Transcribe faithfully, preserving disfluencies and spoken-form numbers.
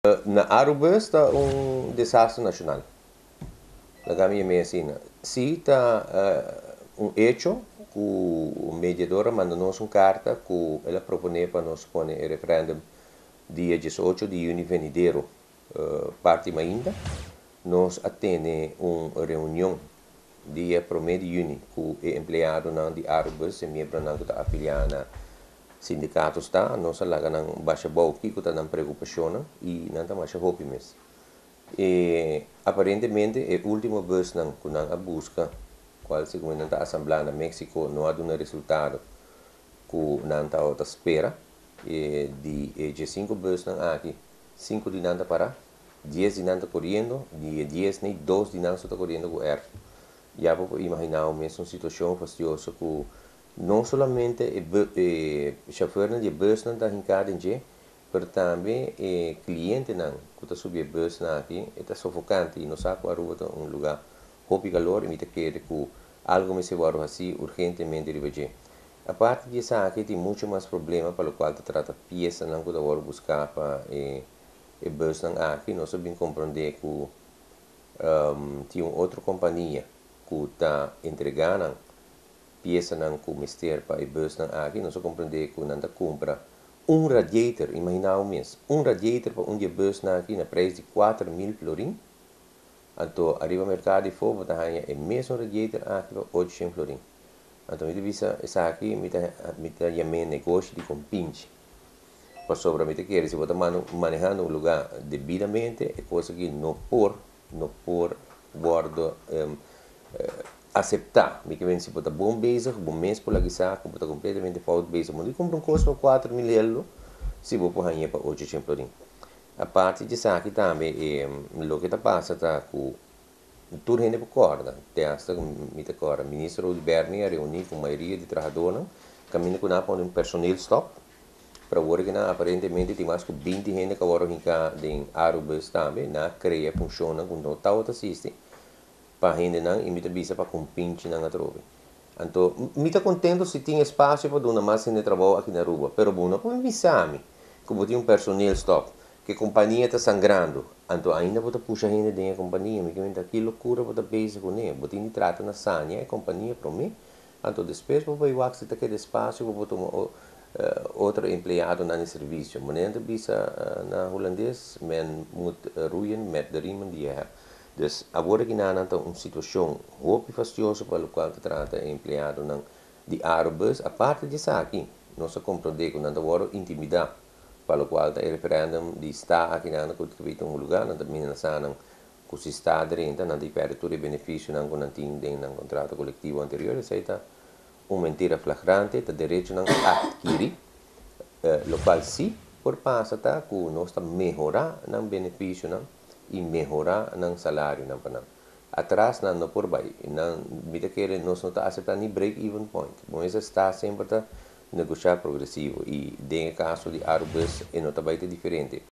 Na Aruba está um desastre nacional. La gama me assim, se está uh, um hecho que o mediador mandou-nos uma carta que ela propõe para nós pôr o referendo dia dezoito de junho venidero, uh, parte ainda, nós atende uma reunião dia primeiro de junho com o empregado de Arubas e membro que está afiliado na sindicato está, nós lá nang baixa bom que está na preocupação e não está mais hope mesmo. E aparentemente a última vez nang kunang a busca qual segundo a assembleia na México não há dado resultado que não está a espera e de de cinco vezes nang aqui cinco de nada para dez de nada correndo de dez nem dois de nada está correndo com er já vou imaginar mesmo uma situação fastidiosa que não somente o chofer de bus não está hincado em mas também o cliente não que está subindo a bus aqui está sufocante e não sabe a rua um lugar hopi calor e me quer que algo me se vai assim urgentemente de a parte disso aqui tem muito mais problema para o qual te trata peça não que eu buscar para o bus não aqui nós sabemos compreender que um, tem outra companhia que está entregando peça não com mister para o bus não aqui nós compreender que não compra um radiator, imagina o mês, um radiator para um dia bus na aqui na preço de quatro mil florim, então arriba ao mercado e for botar aí o mesmo radiator aqui para oitocentos florim, então me visa essa aqui me tá me tá chamando negócio de compinche, para sobre me quer se botar mano manejando um lugar devidamente é coisa que não por não por guardo um, uh, aceitar, me que vem se botar bom bezig, bom mês por lá que sabe, botar completamente falta bezig, mas compra um custo quatro mil euros, se vou pôr aí para oitocentos florim. A parte de saque também é o que está passando tá com tudo gente por corda, tem esta me te corda, ministro de Bernie reuniu com a maioria de trabalhadores, caminho com a um personal stop, para o que aparentemente tem mais que vinte gente que agora fica em Arubas também, na creia funciona com não tal assiste para gente não e me visa para compinche na trove. Então, me está contento se tem espaço para dar mais de trabalho aqui na Aruba, pero bom, não pode me avisar como tem um personal stop, que a companhia está sangrando, então ainda vou puxar gente dentro da companhia, me que que loucura vou pensar com ele, vou ter que tratar na sanha, a companhia para mim, então depois vou ir aqui se aquele espaço, vou tomar uh, outro empregado no serviço, mas ainda visa uh, na holandês, men moet roeien met de riemen die je hebt. Dus agora que nós temos uma situação muito fastidiosa para o qual trata o empregado de Arubas, a parte disso aqui, nós compreendemos que nós temos intimidade para o qual o referendo de estar aqui na que um lugar, nós também não sabemos que se está dentro, não perde todo o benefício que nós temos no contrato coletivo anterior, isso é uma mentira flagrante, o direito não adquirir, o qual sim, por passar que nós estamos melhorar o benefício não e melhorar o salário não para atrás não não por baixo não me quer nós não está aceitando nem break even point mas está sempre a negociar progressivo e em caso de Arubas é não está bem diferente